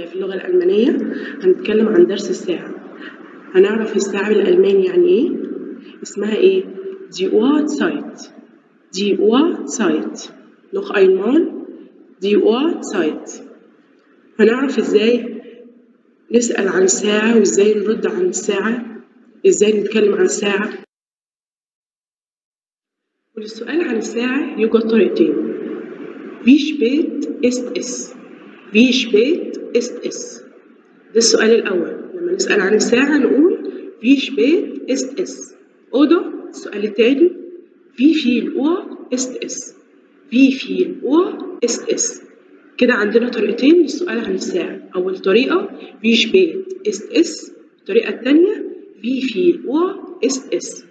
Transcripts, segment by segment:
في اللغة الألمانية هنتكلم عن درس الساعة. هنعرف الساعة بالألماني يعني إيه؟ اسمها إيه؟ Die Uhrzeit. Die Uhrzeit. Noch einmal. Die Uhrzeit. هنعرف إزاي نسأل عن الساعة وإزاي نرد عن الساعة، إزاي نتكلم عن الساعة. وللسؤال عن الساعة يوجد طريقتين. Wie spät ist es? Wie spät ist es? ده السؤال الأول. لما نسأل عن الساعة نقول Wie spät ist es? Oder السؤال الثاني Wie viel Uhr ist es? Wie viel Uhr ist es? كده عندنا طريقتين للسؤال عن الساعة. أول طريقة Wie spät ist es؟ الطريقة الثانية Wie viel Uhr ist es؟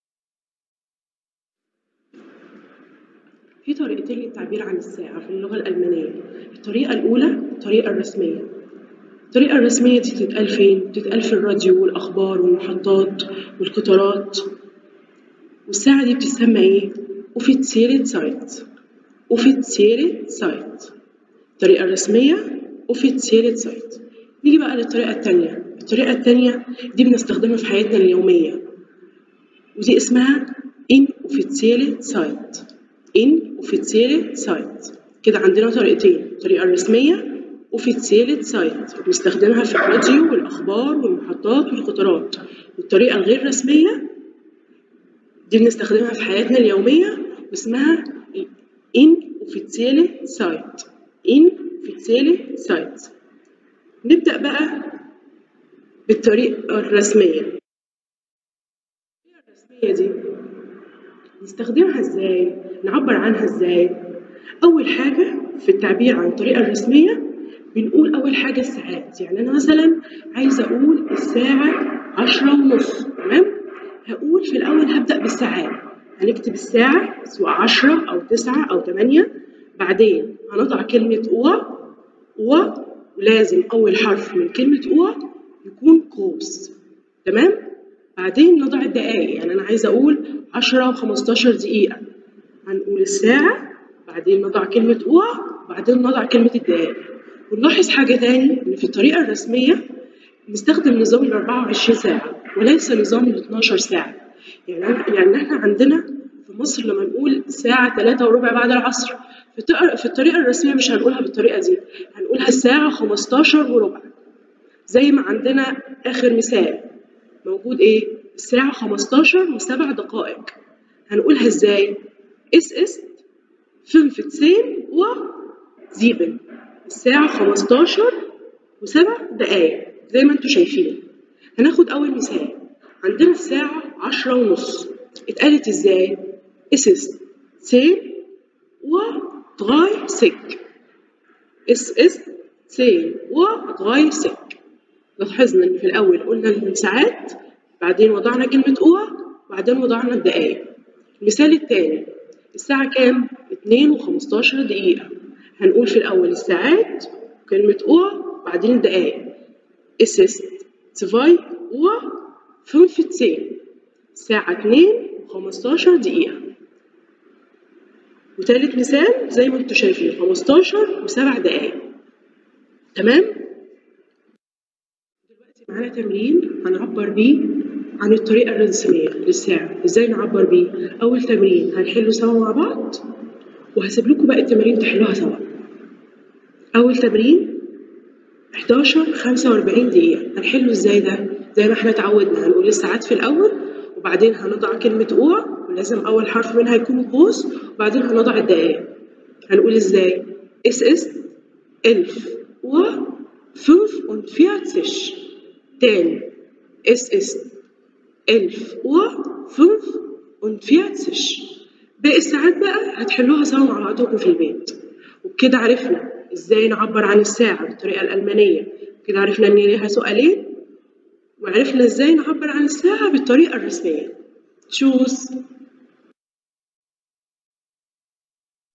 في طريقتين للتعبير عن الساعة في اللغة الألمانية. الطريقة الأولى الطريقة الرسمية. الطريقة الرسمية دي تتقال فين؟ بتتقال في الراديو والأخبار والمحطات والقطارات. والساعة دي بتسمى إيه؟ Offizielle Zeit. Offizielle Zeit. الطريقة الرسمية Offizielle Zeit. نيجي بقى للطريقة التانية. الطريقة التانية دي بنستخدمها في حياتنا اليومية. ودي اسمها Inoffizielle Zeit. Inoffizielle Zeit. كده عندنا طريقتين. الطريقة الرسمية Offizielle Zeit وبنستخدمها في الراديو والأخبار والمحطات والقطارات. والطريقة الغير رسمية دي بنستخدمها في حياتنا اليومية واسمها Inoffizielle Zeit. Inoffizielle Zeit. نبدأ بقى بالطريقة الرسمية. الطريقة الرسمية دي نستخدمها ازاي؟ نعبر عنها ازاي؟ أول حاجة في التعبير عن الطريقة الرسمية بنقول أول حاجة الساعات. يعني أنا مثلا عايزة أقول الساعة 10:30. تمام؟ هقول في الأول هبدأ بالساعات. هنكتب الساعة سواء 10 أو 9 أو 8. بعدين هنضع كلمة ولازم أول حرف من كلمة يكون قوس. تمام؟ بعدين نضع الدقايق. يعني أنا عايزة أقول 10 و15 دقيقة. هنقول الساعة بعدين نضع كلمة بعدين نضع كلمة الدقايق. ونلاحظ حاجة تاني إن في الطريقة الرسمية نستخدم نظام ال 24 ساعة وليس نظام ال 12 ساعة. يعني احنا عندنا في مصر لما نقول الساعة 3:15 بعد العصر في الطريقة الرسمية مش هنقولها بالطريقة دي، هنقولها الساعة 15:15. زي ما عندنا آخر مثال موجود إيه؟ الساعة 15:07. هنقولها إزاي؟ Es ist 15:07. الساعة 15:07 زي ما انتوا شايفين. هناخد أول مثال. عندنا الساعة 10:30. اتقالت ازاي؟ Es ist 10:30. Es ist 10:30. لاحظنا إن في الأول قلنا الساعات بعدين وضعنا كلمة وبعدين وضعنا الدقايق. المثال الثاني الساعة كام؟ 2:15. هنقول في الأول الساعات كلمة بعدين الدقايق. Es ist 2:15. الساعة 2:15. وثالث مثال زي ما انتوا شايفين 15:07. تمام؟ دلوقتي معانا تمرين هنعبر بيه عن الطريقة الرسمية للساعة. ازاي نعبر بيه؟ أول تمرين هنحله سوا مع بعض وهسيب لكم باقي التمارين تحلوها سوا. أول تمرين 11:45. هنحله ازاي ده؟ زي ما احنا اتعودنا هنقول الساعات في الأول وبعدين هنضع كلمة ولازم أول حرف منها يكون قوس وبعدين هنضع الدقايق. هنقول ازاي؟ Es ist 11:45. تاني Es ist 11:45. باقي الساعات بقى هتحلوها سوا مع بعضكم في البيت. وبكده عرفنا ازاي نعبر عن الساعة بالطريقة الألمانية. كده عرفنا ان ليها سؤالين وعرفنا ازاي نعبر عن الساعة بالطريقة الرسمية. تشوز